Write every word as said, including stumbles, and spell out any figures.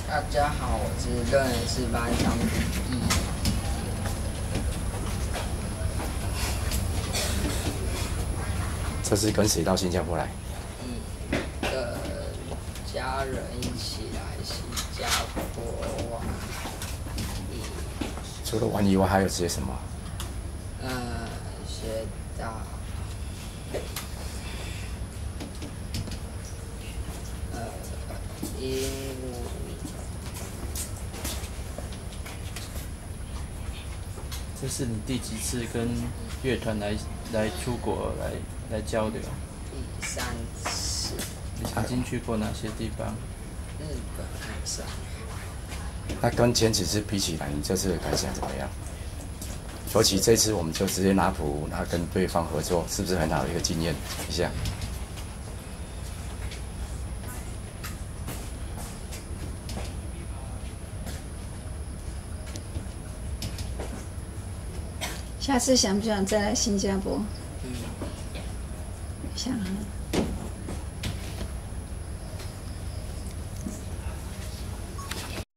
大家好，我是乐人师班张子毅。 这是跟谁到新加坡来？ 嗯，跟家人一起来新加坡玩。 除了玩以外，还有些什么？ 呃，学到呃鹦鹉。 这是你第几次跟乐团来来出国来来交流？ 第三次。 你曾经去过哪些地方？ 日本和上海。 那跟前几次比起来，你这次的感想怎么样？尤其这次我们就直接拿谱，那跟对方合作，是不是很好的一个经验？一下。 下次想不想再来新加坡？ 嗯， 想啊。